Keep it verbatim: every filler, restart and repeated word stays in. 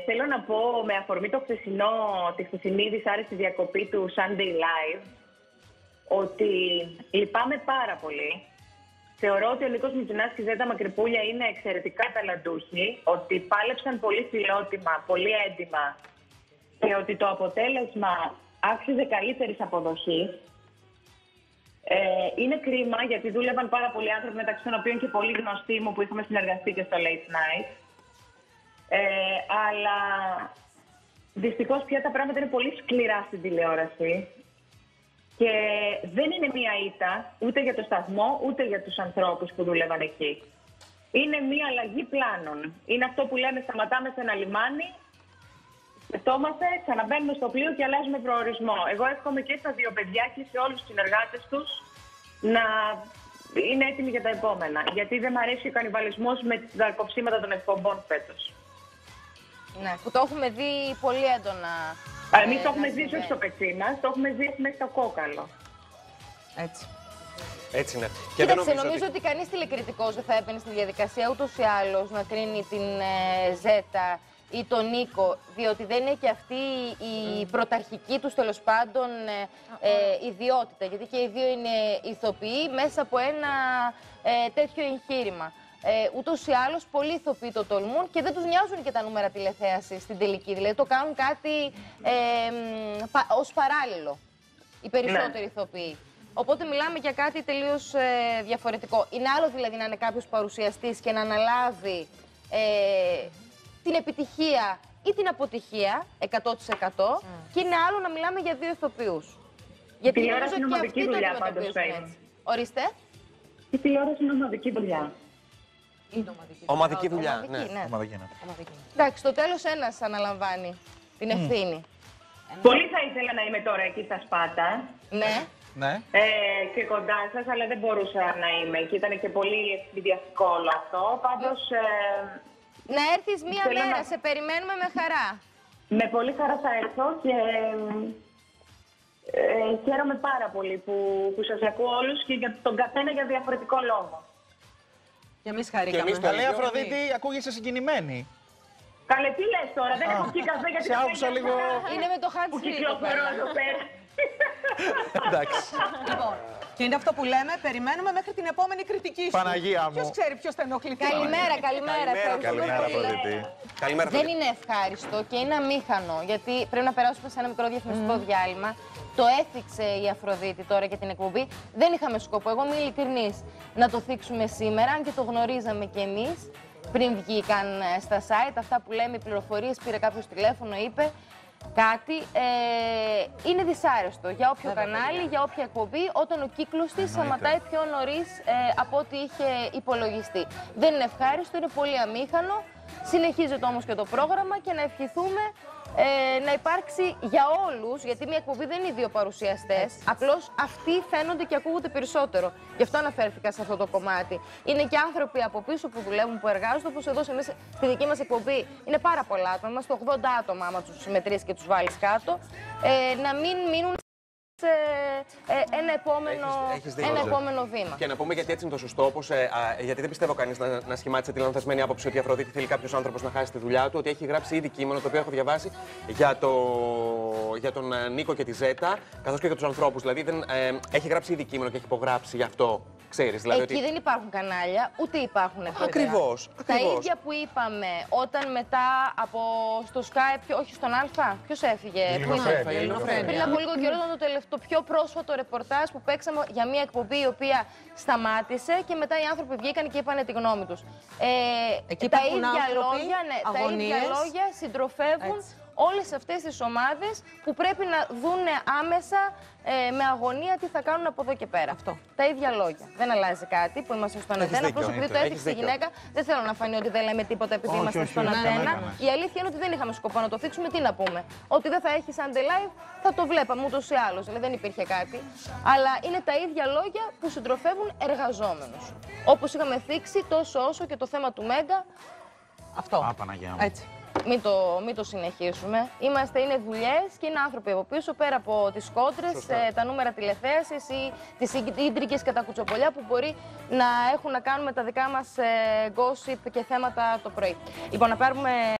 θέλω να πω με αφορμή το χθεσινό, τη χθεσινή δυσάρεστη διακοπή του Sunday Live ότι λυπάμαι πάρα πολύ. Θεωρώ ότι ο Νίκος Μητσουνάς και η Ζέτα Μακρυπούλια είναι εξαιρετικά ταλαντούχοι, ότι πάλεψαν πολύ φιλότιμα, πολύ έντιμα και ότι το αποτέλεσμα άξιζε καλύτερης αποδοχής. Ε, είναι κρίμα γιατί δούλευαν πάρα πολλοί άνθρωποι, μεταξύ των οποίων και πολύ γνωστοί μου που είχαμε συνεργαστεί και στο Late Night. Ε, αλλά δυστυχώς πια τα πράγματα είναι πολύ σκληρά στην τηλεόραση και δεν είναι μία ήττα ούτε για το σταθμό ούτε για τους ανθρώπους που δούλευαν εκεί. Είναι μία αλλαγή πλάνων. Είναι αυτό που λέμε σταματάμε σε ένα λιμάνι, σκεφτόμαστε, ξαναμπαίνουμε στο πλοίο και αλλάζουμε προορισμό. Εγώ εύχομαι και στα δύο παιδιά και σε όλους τους συνεργάτες τους να είναι έτοιμοι για τα επόμενα. Γιατί δεν μου αρέσει ο κανιβαλισμός με τα κοψίματα των εκπομπών φέτος. Ναι, που το έχουμε δει πολύ έντονα. Εμείς ε, το έχουμε ζήσει όχι στο πετσί μας, το έχουμε ζήσει μέχρι στο κόκαλο. Έτσι. Έτσι είναι. Και Κοίταξε, νομίζω, νομίζω ότι... ότι κανείς τηλεκριτικός δεν θα έμπαινε στη διαδικασία ούτως ή άλλως να κρίνει την ε, Ζέτα ή τον Νίκο, διότι δεν είναι και αυτή η πρωταρχική τους τέλος πάντων ε, ε, ιδιότητα. Γιατί και οι δύο είναι ηθοποιοί μέσα από ένα ε, τέτοιο εγχείρημα. Ε, ούτως ή άλλως, πολλοί ηθοποιοί το τολμούν και δεν τους νοιάζουν και τα νούμερα τηλεθέασης στην τελική. Δηλαδή το κάνουν κάτι ε, πα, ως παράλληλο οι περισσότεροι ναι. ηθοποιοί. Οπότε μιλάμε για κάτι τελείως ε, διαφορετικό. Είναι άλλο δηλαδή να είναι κάποιος παρουσιαστής και να αναλάβει ε, την επιτυχία ή την αποτυχία εκατό τοις εκατό mm. και είναι άλλο να μιλάμε για δύο ηθοποιούς. Γιατί η τηλεόραση είναι ομαδική δουλειά πάντως. Ορίστε. Η τηλεόραση είναι ομαδική δουλειά. Είναι ομαδική, ομαδική δουλειά. Ομαδική, ναι. ναι. Ομαδική, ναι. Ομαδική. Εντάξει, στο τέλος ένας αναλαμβάνει την ευθύνη. Mm. Πολύ θα ήθελα να είμαι τώρα εκεί στα Σπάτα. Ναι. ναι. Ε, και κοντά σας, αλλά δεν μπορούσα να είμαι. Και ήταν και πολύ εκπληκτικό όλο αυτό. Πάντως... Ε, να έρθεις μία μέρα, να... σε περιμένουμε με χαρά. Με πολύ χαρά θα έρθω και ε, χαίρομαι πάρα πολύ που, που σας ακούω όλους και για τον καθένα για διαφορετικό λόγο. Και εμείς χαρήκαμε. Και καλή Αφροδίτη, ακούγεσαι συγκινημένη. Καλέ, τι λες τώρα, δεν έχω πιει καφέ γιατί σε άκουσα λίγο... Είναι με το χάτσι που κυκλοφορώ εδώ πέρα. Εντάξει. Λοιπόν, και είναι αυτό που λέμε, περιμένουμε μέχρι την επόμενη κριτική σου. Παναγία μου. Ποιος ξέρει ποιος θα ενοχληθεί. Καλημέρα, καλημέρα. Καλημέρα, Αφροδίτη. Δεν είναι ευχάριστο και είναι αμήχανο, γιατί πρέπει να περάσουμε σε ένα μικρό διαφημιστικό mm. διάλειμμα. Το έθιξε η Αφροδίτη τώρα για την εκπομπή. Δεν είχαμε σκοπό, εγώ είμαι ειλικρινής, να το θίξουμε σήμερα, αν και το γνωρίζαμε κι εμείς. Πριν βγήκαν στα site, αυτά που λέμε, οι πληροφορίες, πήρε κάποιος τηλέφωνο, είπε κάτι. Ε, είναι δυσάρεστο για όποιο Βέβαια, κανάλι, παιδιά. για όποια εκπομπή, όταν ο κύκλος της σταματάει πιο νωρίς ε, από ό,τι είχε υπολογιστεί. Δεν είναι ευχάριστο, είναι πολύ αμήχανο. Συνεχίζεται όμως και το πρόγραμμα και να ευχηθούμε ε, να υπάρξει για όλους, γιατί μια εκπομπή δεν είναι δύο παρουσιαστές, απλώς αυτοί φαίνονται και ακούγονται περισσότερο. Γι' αυτό αναφέρθηκα σε αυτό το κομμάτι. Είναι και άνθρωποι από πίσω που δουλεύουν, που εργάζονται, όπως εδώ εμείς στη δική μας εκπομπή είναι πάρα πολλά άτομα, είμαστε ογδόντα άτομα άμα τους συμμετρήσεις και τους βάλεις κάτω, ε, να μην μείνουν σε ε, ένα, επόμενο, έχεις, έχεις ένα επόμενο βήμα. Και να πούμε γιατί έτσι είναι το σωστό, όπως, ε, α, γιατί δεν πιστεύω κανείς να, να σχημάτισε τη λανθασμένη άποψη ότι η Αφροδίτη θέλει κάποιος άνθρωπος να χάσει τη δουλειά του, ότι έχει γράψει ήδη κείμενο το οποίο έχω διαβάσει για, το, για τον Νίκο και τη Ζέτα, καθώς και για τους ανθρώπους. Δηλαδή δεν, ε, έχει γράψει ήδη κείμενο και έχει υπογράψει γι' αυτό. Ξέρεις, δηλαδή εκεί ότι... δεν υπάρχουν κανάλια, ούτε υπάρχουν εφόδια. Ακριβώς, ακριβώς. Τα ίδια που είπαμε όταν μετά από στο Skype, όχι στον Α, ποιος έφυγε, πού είναι, πριν από λίγο καιρό ήταν το, τελευταίο, το πιο πρόσφατο ρεπορτάζ που παίξαμε για μια εκπομπή η οποία σταμάτησε και μετά οι άνθρωποι βγήκαν και είπαν τη γνώμη τους. Ε, τα, ίδια λόγια, ναι, τα ίδια λόγια συντροφεύουν Έτσι. όλες αυτές τις ομάδες που πρέπει να δουν άμεσα ε, με αγωνία τι θα κάνουν από εδώ και πέρα. Αυτό. Τα ίδια λόγια. Δεν αλλάζει κάτι που είμαστε στον Αντένα. Απλώς επειδή το έθιξε η γυναίκα, δεν θέλω να φανεί ότι δεν λέμε τίποτα επειδή όχι, είμαστε όχι, στον Αντένα. Η αλήθεια είναι ότι δεν είχαμε σκοπό να το θίξουμε. Τι να πούμε. Ότι δεν θα έχει Sunday Live θα το βλέπαμε ούτως ή άλλως. Δηλαδή δεν υπήρχε κάτι. Αλλά είναι τα ίδια λόγια που συντροφεύουν εργαζόμενους. Όπως είχαμε θίξει τόσο όσο και το θέμα του Μέγκα. Αυτό. Α, Παναγιά μου. Έτσι. Μην το, μην το συνεχίσουμε. Είμαστε, είναι δουλειές και είναι άνθρωποι από πίσω, πέρα από τις κόντρες, ε, τα νούμερα τηλεθέασης ή τις ίντρικες και τα κουτσοπολιά που μπορεί να έχουν να κάνουν με τα δικά μας ε, gossip και θέματα το πρωί. Λοιπόν, να πάρουμε...